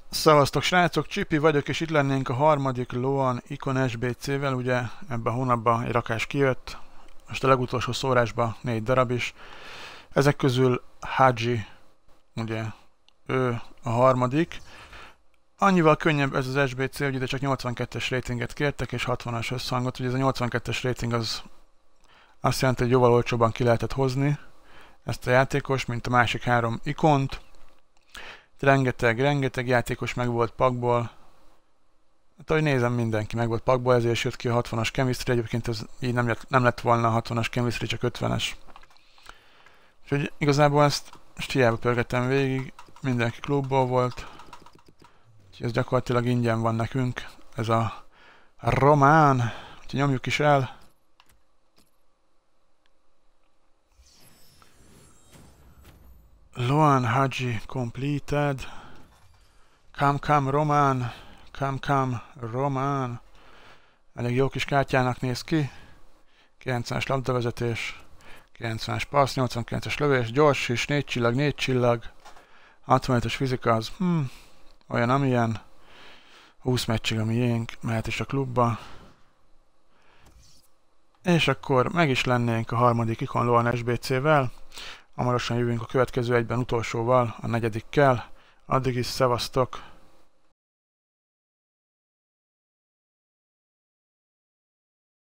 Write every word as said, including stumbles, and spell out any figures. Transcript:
Szevasztok srácok, Csipi vagyok, és itt lennénk a harmadik Loan Icon es bé cé-vel, ugye ebben a hónapban egy rakás kijött, most a legutolsó szórásban négy darab is. Ezek közül Haji, ugye ő a harmadik. Annyival könnyebb ez az es bé cé, hogy ide csak nyolcvankettes ratinget kértek, és hatvanas összhangot, ugye ez a nyolcvankettes rating az azt jelenti, hogy jóval olcsóban ki lehetett hozni ezt a játékos, mint a másik három ikont. Rengeteg, rengeteg játékos meg volt pakból. Hát ahogy nézem, mindenki meg volt pakból, ezért is jött ki a hatvanas chemistry, egyébként ez így nem lett, nem lett volna a hatvanas chemistry, csak ötvenes. Úgyhogy igazából ezt most hiába pörgettem végig, mindenki klubból volt. Úgyhogy ez gyakorlatilag ingyen van nekünk, ez a román. Úgyhogy nyomjuk is el. Loan Haji completed. Come come Román. Come come Román. Elég jó kis kártyának néz ki. kilencvenes labdavezetés. kilencvenes passz, nyolcvankilences lövés, gyors is, négy csillag, négy csillag. hatvanötös fizika az, hm, olyan amilyen. húsz meccsig a miénk, mehet is a klubba. És akkor meg is lennénk a harmadik Icon Loan es bé cé-vel. Hamarosan jövünk a következő egyben utolsóval, a negyedikkel. Addig is szevasztok!